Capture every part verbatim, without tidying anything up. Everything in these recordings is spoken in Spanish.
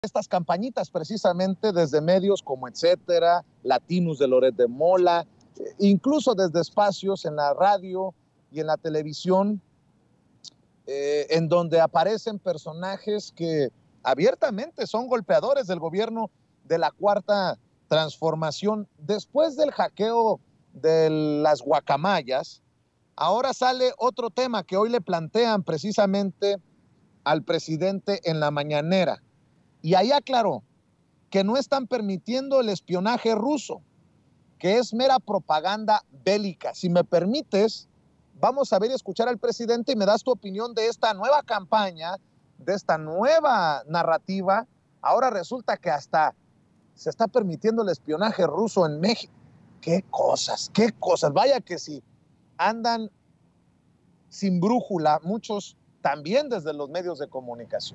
estas campañitas precisamente desde medios como Etcétera, Latinos de Loret de Mola, incluso desde espacios en la radio y en la televisión, eh, en donde aparecen personajes que abiertamente son golpeadores del gobierno de la Cuarta Transformación. Después del hackeo de las guacamayas, ahora sale otro tema que hoy le plantean precisamente al presidente en la mañanera. Y ahí aclaró que no están permitiendo el espionaje ruso, que es mera propaganda bélica. Si me permites, vamos a ver y escuchar al presidente y me das tu opinión de esta nueva campaña, de esta nueva narrativa. Ahora resulta que hasta se está permitiendo el espionaje ruso en México. ¡Qué cosas, qué cosas! Vaya que sí, andan sin brújula, muchos también desde los medios de comunicación.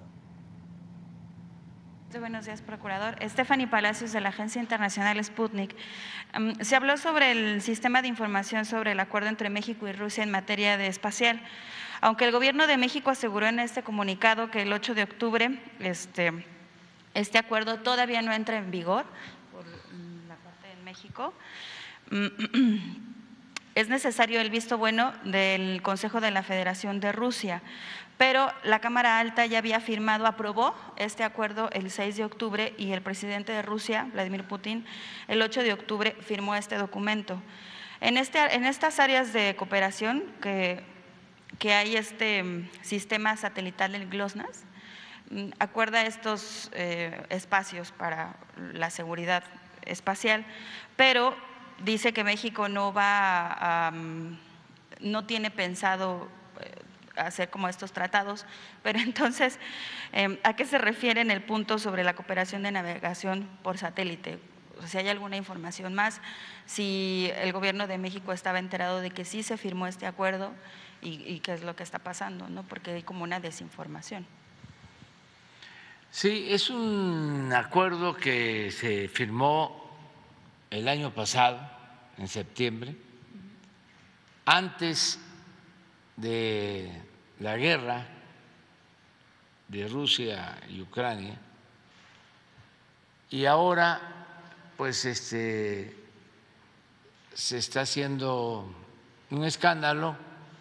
Buenos días, procurador. Stephanie Palacios, de la Agencia Internacional Sputnik. Um, se habló sobre el sistema de información sobre el acuerdo entre México y Rusia en materia de espacial. Aunque el gobierno de México aseguró en este comunicado que el ocho de octubre este, este acuerdo todavía no entra en vigor por la parte de México, es necesario el visto bueno del Consejo de la Federación de Rusia, pero la Cámara Alta ya había firmado, aprobó este acuerdo el seis de octubre y el presidente de Rusia, Vladimir Putin, el ocho de octubre firmó este documento. En, este, en estas áreas de cooperación que, que hay este sistema satelital del GLONASS, acuerda estos eh, espacios para la seguridad espacial, pero dice que México no va a, um, no tiene pensado hacer como estos tratados, pero entonces, eh, ¿a qué se refiere en el punto sobre la cooperación de navegación por satélite? O sea, si hay alguna información más, si el gobierno de México estaba enterado de que sí se firmó este acuerdo y, y qué es lo que está pasando, ¿no? Porque hay como una desinformación. Sí, es un acuerdo que se firmó el año pasado, en septiembre, antes de la guerra de Rusia y Ucrania, y ahora pues este se está haciendo un escándalo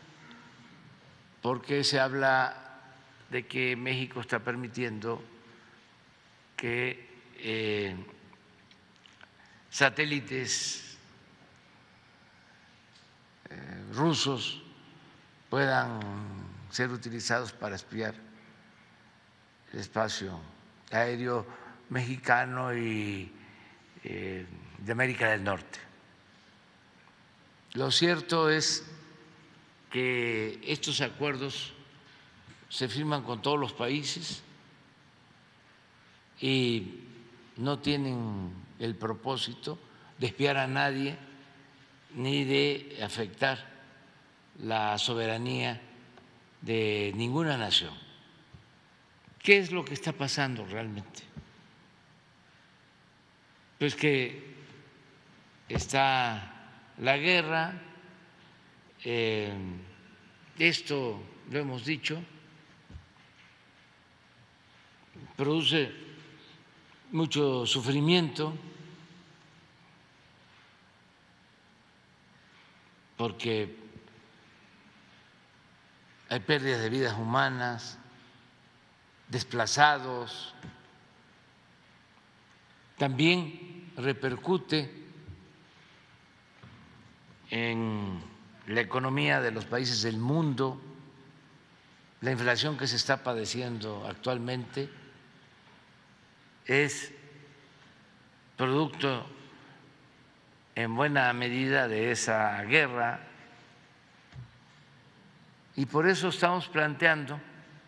porque se habla de que México está permitiendo que eh, satélites eh, rusos puedan ser utilizados para espiar el espacio aéreo mexicano y eh, de América del Norte. Lo cierto es que estos acuerdos se firman con todos los países y no tienen el propósito de espiar a nadie ni de afectar la soberanía de ninguna nación. ¿Qué es lo que está pasando realmente? Pues que está la guerra, eh, esto lo hemos dicho, produce mucho sufrimiento porque hay pérdidas de vidas humanas, desplazados, también repercute en la economía de los países del mundo, la inflación que se está padeciendo actualmente es producto en buena medida de esa guerra. Y por eso estamos planteando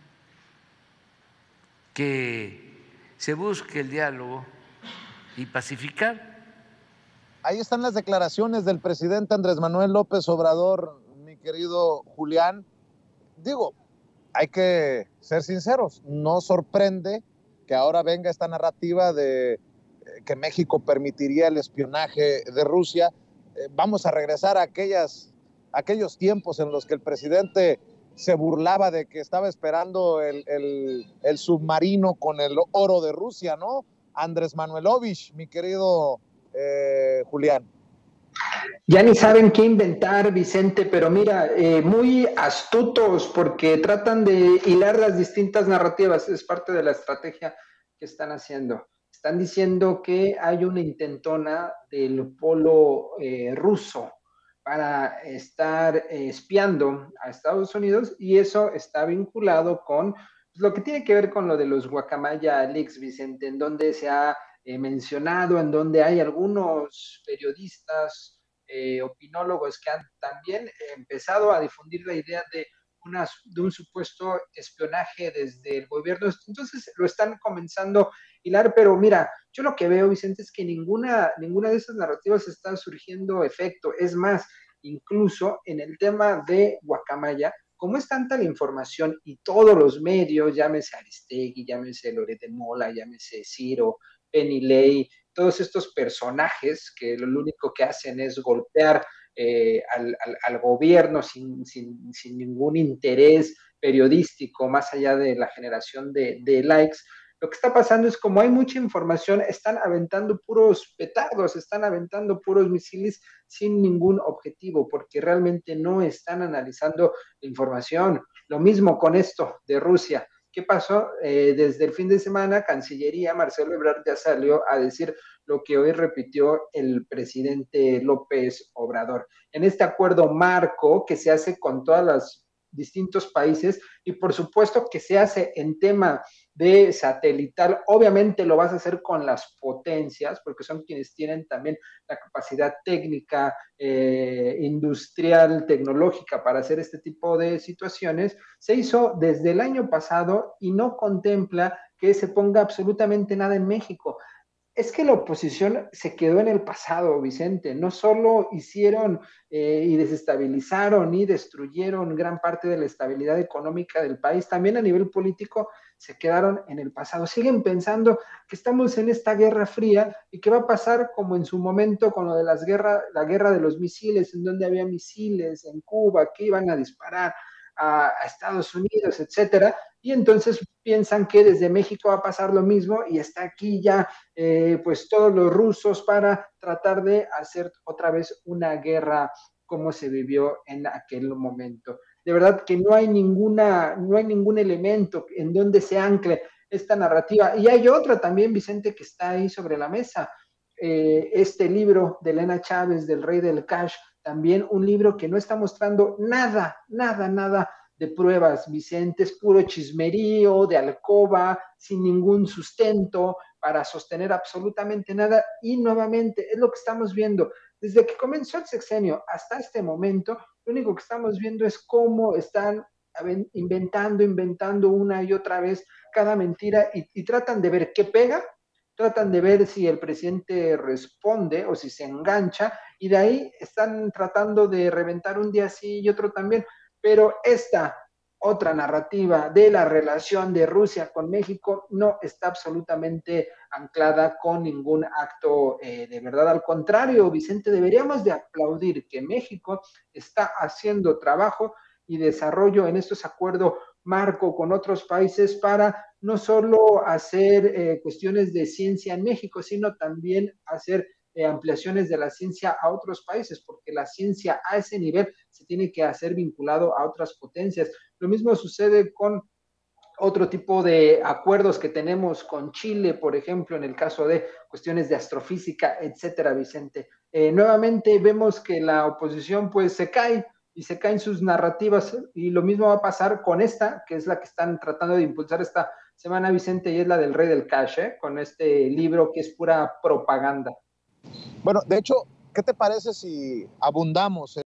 que se busque el diálogo y pacificar. Ahí están las declaraciones del presidente Andrés Manuel López Obrador, mi querido Julián. Digo, hay que ser sinceros, no sorprende que ahora venga esta narrativa de que México permitiría el espionaje de Rusia. Eh, vamos a regresar a aquellas, aquellos tiempos en los que el presidente se burlaba de que estaba esperando el, el, el submarino con el oro de Rusia, ¿no? Andrés Manuelovich, mi querido eh, Julián. Ya ni saben qué inventar, Vicente, pero mira, eh, muy astutos porque tratan de hilar las distintas narrativas, es parte de la estrategia que están haciendo. Están diciendo que hay una intentona del polo eh, ruso para estar eh, espiando a Estados Unidos, y eso está vinculado con pues, lo que tiene que ver con lo de los Guacamaya Leaks, Vicente, en donde se ha eh, mencionado, en donde hay algunos periodistas, Eh, opinólogos que han también empezado a difundir la idea de, una, de un supuesto espionaje desde el gobierno. Entonces lo están comenzando a hilar, pero mira, yo lo que veo, Vicente, es que ninguna, ninguna de esas narrativas está surgiendo efecto. Es más, incluso en el tema de Guacamaya, como es tanta la información y todos los medios, llámese Aristegui, llámese Loret de Mola, llámese Ciro, Penny Ley, todos estos personajes que lo único que hacen es golpear eh, al, al, al gobierno sin, sin, sin ningún interés periodístico, más allá de la generación de, de likes. Lo que está pasando es como hay mucha información, están aventando puros petardos, están aventando puros misiles sin ningún objetivo, porque realmente no están analizando la información. Lo mismo con esto de Rusia. ¿Qué pasó? Eh, desde el fin de semana, Cancillería, Marcelo Ebrard ya salió a decir lo que hoy repitió el presidente López Obrador. En este acuerdo marco que se hace con todos los distintos países y por supuesto que se hace en tema de satelital, obviamente lo vas a hacer con las potencias, porque son quienes tienen también la capacidad técnica, eh, industrial, tecnológica para hacer este tipo de situaciones. Se hizo desde el año pasado y no contempla que se ponga absolutamente nada en México. Es que la oposición se quedó en el pasado, Vicente. No solo hicieron eh, y desestabilizaron y destruyeron gran parte de la estabilidad económica del país, también a nivel político se quedaron en el pasado. Siguen pensando que estamos en esta guerra fría y que va a pasar como en su momento con lo de las guerras, la guerra de los misiles, en donde había misiles en Cuba que iban a disparar a, a Estados Unidos, etcétera. Y entonces piensan que desde México va a pasar lo mismo y está aquí ya eh, pues todos los rusos para tratar de hacer otra vez una guerra como se vivió en aquel momento. De verdad que no hay ninguna, no hay ningún elemento en donde se ancle esta narrativa. Y hay otra también, Vicente, que está ahí sobre la mesa. Eh, este libro de Elena Chávez, del Rey del Cash, también un libro que no está mostrando nada, nada, nada de pruebas, Vicente, es puro chismerío, de alcoba, sin ningún sustento, para sostener absolutamente nada, y nuevamente es lo que estamos viendo. Desde que comenzó el sexenio hasta este momento, lo único que estamos viendo es cómo están inventando, inventando una y otra vez cada mentira, y, y tratan de ver qué pega, tratan de ver si el presidente responde o si se engancha, y de ahí están tratando de reventar un día sí y otro también. Pero esta otra narrativa de la relación de Rusia con México no está absolutamente anclada con ningún acto eh, de verdad. Al contrario, Vicente, deberíamos de aplaudir que México está haciendo trabajo y desarrollo en estos acuerdos marco con otros países para no solo hacer eh, cuestiones de ciencia en México, sino también hacer Eh, ampliaciones de la ciencia a otros países, porque la ciencia a ese nivel se tiene que hacer vinculado a otras potencias. Lo mismo sucede con otro tipo de acuerdos que tenemos con Chile, por ejemplo, en el caso de cuestiones de astrofísica, etcétera, Vicente. Eh, nuevamente vemos que la oposición pues se cae y se caen sus narrativas, y lo mismo va a pasar con esta, que es la que están tratando de impulsar esta semana, Vicente, y es la del Rey del Cash, ¿eh? Con este libro que es pura propaganda. Bueno, de hecho, ¿qué te parece si abundamos